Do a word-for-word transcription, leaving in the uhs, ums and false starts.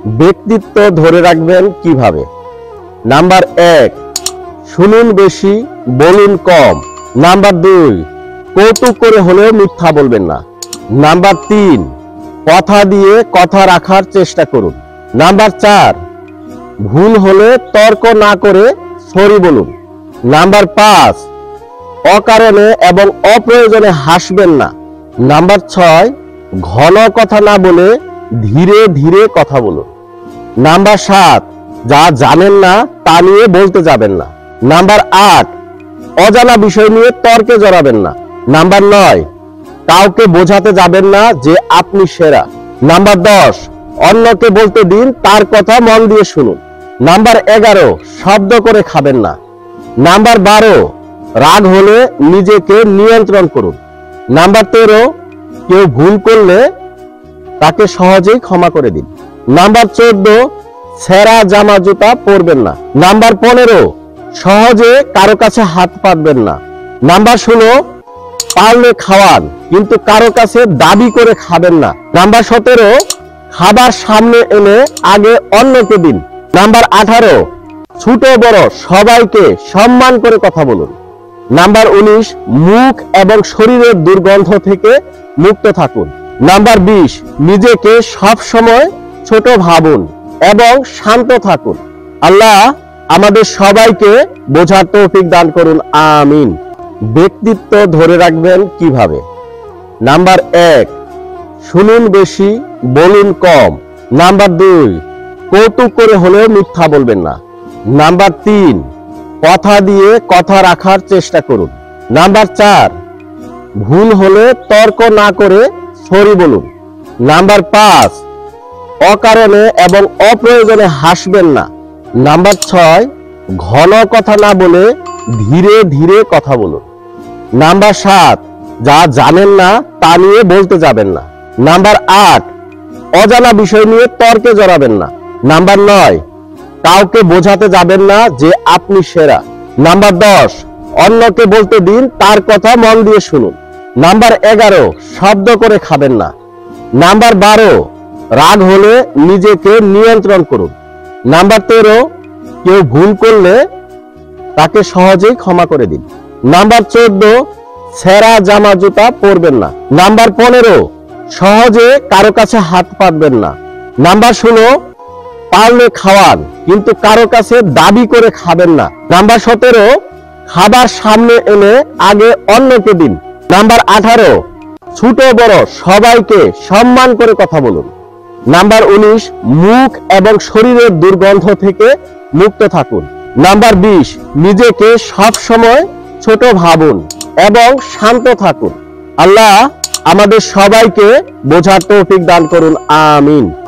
ব্যক্তিত্ব ধরে রাখবেন কিভাবে? নাম্বার এক, শুনুন বেশি, বলুন কম। নাম্বার দুই, কৌতুক করে হলেও মিথ্যা বলবেন না। নাম্বার তিন, কথা দিয়ে কথা রাখার চেষ্টা করুন। নাম্বার চার, ভুল হলে তর্ক না করে সরি বলুন। নাম্বার পাঁচ, অকারণে এবং অপ্রয়োজনে হাসবেন না। নাম্বার ছয়, ঘন কথা না বলে ধীরে ধীরে কথা বলুন। নাম্বার সাত, যা জানেন না তা নিয়ে বলতে যাবেন না। নাম্বার আট, অজানা বিষয় নিয়ে তর্কে জড়াবেন না। নাম্বার নয়, কাউকে বোঝাতে যাবেন না যে আপনি সেরা। নাম্বার দশ, অন্যকে বলতে দিন, তার কথা মন দিয়ে শুনুন। নাম্বার এগারো, শব্দ করে খাবেন না। নাম্বার বারো, রাগ হলে নিজেকে নিয়ন্ত্রণ করুন। নাম্বার তেরো, কেউ ভুল করলে তাকে সহজেই ক্ষমা করে দিন। নাম্বার চোদ্দ, ছেঁড়া জামা জুতা পরবেন না। নাম্বার পনেরো, সহজে কারো কাছে হাত পাতবেন না। নাম্বার ষোলো, পারলে খাওয়ান কিন্তু কারো কাছে দাবি করে খাবেন না। নাম্বার সতেরো, খাবার সামনে এনে আগে অন্যকে দিন। নাম্বার আঠারো, ছোট বড় সবাইকে সম্মান করে কথা বলুন। নাম্বার উনিশ, মুখ এবং শরীরের দুর্গন্ধ থেকে মুক্ত থাকুন। নাম্বার বিশ, নিজেকে সব সময় ছোট ভাবুন এবং শান্ত থাকুন। আল্লাহ আমাদের সবাইকে বোঝার তৌফিক দান করুন, আমিন। ব্যক্তিত্ব ধরে রাখবেন কিভাবে? নাম্বার এক, শুনুন বেশি, বলুন কম। নাম্বার দুই, কৌতুক করে হলেও মিথ্যা বলবেন না। নাম্বার তিন, কথা দিয়ে কথা রাখার চেষ্টা করুন। নাম্বার চার, ভুল হলে তর্ক না করে সরি বলুন। নাম্বার পাঁচ, অকারণে এবং অপ্রয়োজনে হাসবেন না। নাম্বার ছয়, ঘন কথা না বলে ধীরে ধীরে কথা বলুন। নাম্বার সাত, যা জানেন না তা নিয়ে বলতে যাবেন না। নাম্বার আট, অজানা বিষয় নিয়ে তর্কে জড়াবেন না। নাম্বার নয়, কাউকে বোঝাতে যাবেন না যে আপনি সেরা। নাম্বার দশ, অন্যকে বলতে দিন, তার কথা মন দিয়ে শুনুন। নাম্বার এগারো, শব্দ করে খাবেন না। নাম্বার বারো, রাগ হলে নিজেকে নিয়ন্ত্রণ করুন। নাম্বার তেরো, কেউ ভুল করলে তাকে সহজেই ক্ষমা করে দিন। নাম্বার চোদ্দ, ছেঁড়া জামা জুতা পরবেন না। নাম্বার পনেরো, সহজে কারো কাছে হাত পাতবেন না। নাম্বার ষোলো, পারলে খাওয়ান কিন্তু কারো কাছে দাবি করে খাবেন না। নাম্বার সতেরো, খাবার সামনে এনে আগে অন্যকে দিন। নাম্বার আঠারো, ছোট বড় সবাইকে সম্মান করে কথা বলুন। নাম্বার উনিশ, মুখ এবং শরীরের দুর্গন্ধ থেকে মুক্ত থাকুন। নাম্বার বিশ, নিজেকে সব সময় ছোট ভাবুন এবং শান্ত থাকুন। আল্লাহ আমাদের সবাইকে বোঝার তৌফিক দান করুন, আমিন।